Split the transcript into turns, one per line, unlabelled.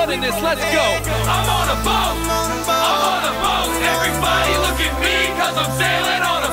running this, let's go. I'm on a boat, I'm on a boat. Everybody look at me, cause I'm sailing on a